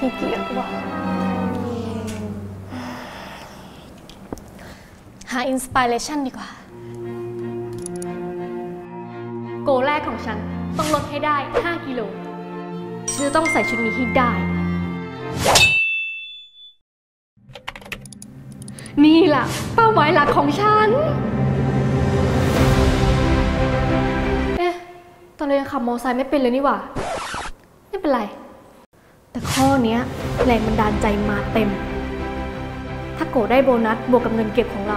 ขี้เกียจว่ะหาอินสปิเรชันดีกว่าโกแรกของฉันต้องลดให้ได้5 กิโลฉันจะต้องใส่ชุดนี้ให้ได้นี่ล่ะเป้าหมายหลักของฉันตอนเรายังขับมอเตอร์ไซค์ไม่เป็นเลยนี่หว่าไม่เป็นไรแต่ข้อนี้แรงบันดาลใจมาเต็มถ้าโกได้โบนัสบวกกับเงินเก็บของเรา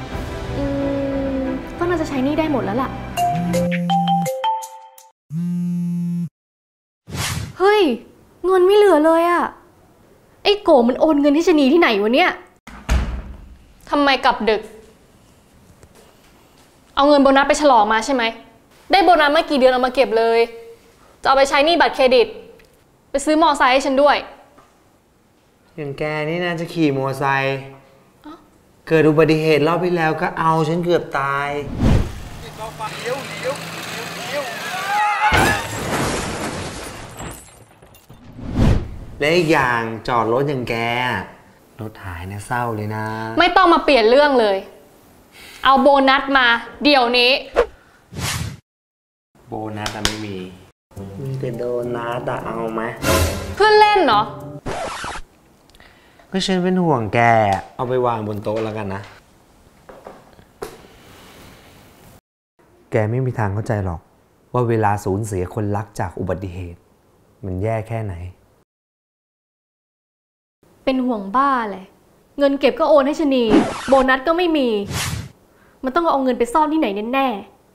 ก็น่าจะใช้หนี้ได้หมดแล้วล่ะเฮ้ยเงินไม่เหลือเลยอะไอ้โกมันโอนเงินให้ชนีที่ไหนวะเนี่ยทำไมกลับดึกเอาเงินโบนัสไปฉลองมาใช่ไหมได้โบนัสเมื่อกี่เดือนเอามาเก็บเลยจะเอาไปใช้หนี้บัตรเครดิตไปซื้อมอไซค์ให้ฉันด้วยอย่างแกนี่น่าจะขี่มอไซค์เกิดอุบัติเหตุรอบที่แล้วก็เอาฉันเกือบตายและอีกอย่างจอดรถอย่างแกรถหายนะเศร้าเลยนะไม่ต้องมาเปลี่ยนเรื่องเลยเอาโบนัสมาเดี๋ยวนี้โบนัสไม่มีแต่โดนัสเอาไหมเพื่อนเล่นเหรอก็ฉันเป็นห่วงแกเอาไปวางบนโต๊ะแล้วกันนะแกไม่มีทางเข้าใจหรอกว่าเวลาสูญเสียคนรักจากอุบัติเหตุมันแย่แค่ไหนเป็นห่วงบ้าเลยเงินเก็บก็โอนให้ชนีโบนัสก็ไม่มีมันต้องเอาเงินไปซ่อนที่ไหนแน่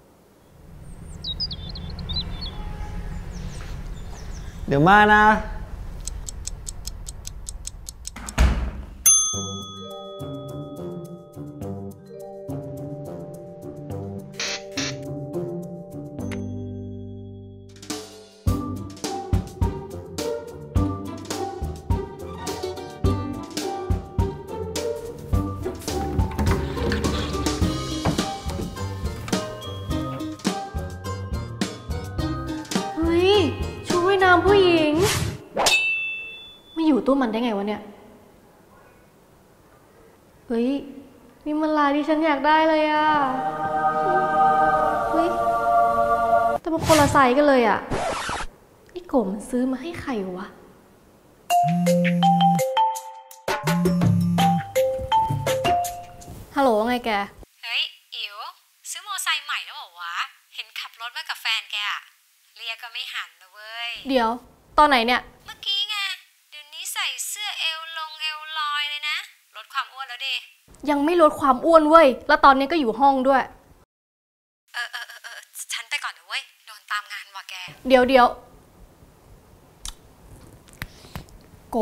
เดี๋ยวมานะผู้หญิงไม่อยู่ตู้มันได้ไงวะเนี่ยเฮ้ยนี่มันลายที่ฉันอยากได้เลยอ่ะเฮ้ยแต่มันคนละไซส์กันเลยอ่ะไอ้โกมันซื้อมาให้ใครวะฮัลโหลว่าไงแกเฮ้ยอิ๋วซื้อมอไซค์ใหม่แล้วเหรอวะเห็นขับรถมากับแฟนแกอะเรียกก็ไม่หันนะเว้ยเดี๋ยวตอนไหนเนี่ยเมื่อกี้ไงเดี๋ยวนี้ใส่เสื้อเอวลอยเลยนะลดความอ้วนแล้วดิยังไม่ลดความอ้วนเว้ยแล้วตอนนี้ก็อยู่ห้องด้วยฉันไปก่อนนะเว้ยโดนตามงานว่ะแกเดี๋ยวโก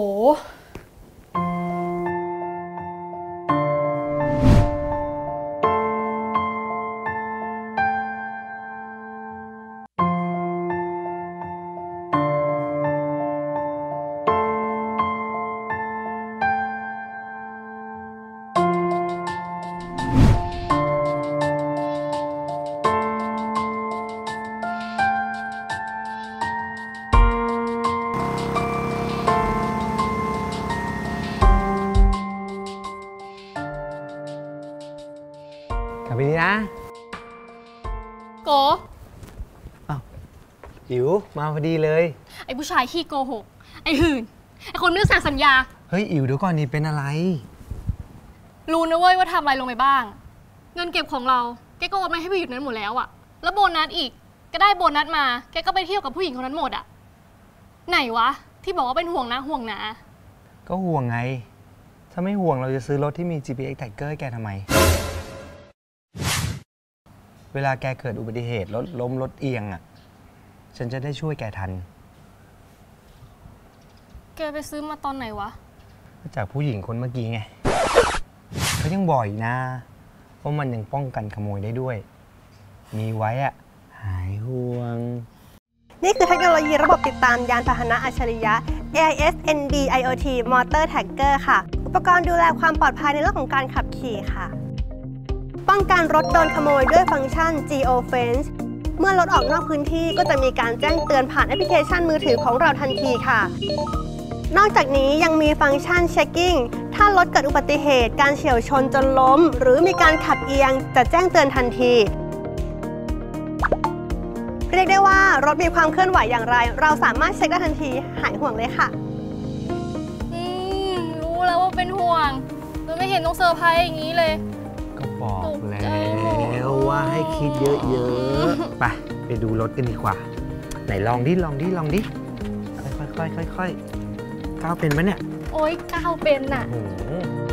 กลับไปดีนะโกอ้าวอิ๋วมาพอดีเลยไอ้ผู้ชายขี้โกหกไอ้หื่นไอ้คนไม่รู้สัญญาเฮ้ยอิ๋วเดี๋ยวก่อนนี่เป็นอะไรรู้นะเว้ยว่าทำอะไรลงไปบ้างเงินเก็บของเราแกก็โอนมาให้ผู้หญิงนั้นหมดแล้วอะแล้วโบนัสอีกก็ได้โบนัสมาแกก็ไปเที่ยวกับผู้หญิงคนนั้นหมดอะไหนวะที่บอกว่าเป็นห่วงนะห่วงนะก็ห่วงไงถ้าไม่ห่วงเราจะซื้อรถที่มี GPX Tiger ให้แกทำไมเวลาแกเกิดอุบัติเหตุรถล้มรถเอียงอ่ะฉันจะได้ช่วยแกทันแกไปซื้อมาตอนไหนวะจากผู้หญิงคนเมื่อกี้ไงเขายังบอกอีกนะว่ามันยังป้องกันขโมยได้ด้วยมีไว้อ่ะหายห่วงนี่คือเทคโนโลยีระบบติดตามยานพาหนะอัจฉริยะ AIS NB IoT Motor Tracker ค่ะอุปกรณ์ดูแลความปลอดภัยในเรื่องของการขับขี่ค่ะป้องกันรถโดนขโมยด้วยฟังก์ชัน Geofence เมื่อรถออกนอกพื้นที่ก็จะมีการแจ้งเตือนผ่านแอปพลิเคชันมือถือของเราทันทีค่ะนอกจากนี้ยังมีฟังก์ชันเช็คกิ้งถ้ารถเกิดอุบัติเหตุการเฉี่ยวชนจนล้ม หรือมีการขับเอียงจะแจ้งเตือนทันที เรียกได้ว่ารถมีความเคลื่อนไหวอย่างไร เราสามารถเช็คได้ทันทีหายห่วงเลยค่ะรู้แล้วว่าเป็นห่วงเราไม่เห็นต้องเซอร์ไพรส์อย่างนี้เลยก็บอกตกใจแล้วว่าให้คิดเยอะๆ ไปดูรถกันดีกว่า ไหนลองดิ ค่อยๆก้าวเป็นปะเนี่ยโอ๊ยก้าวเป็นน่ะโอ้โห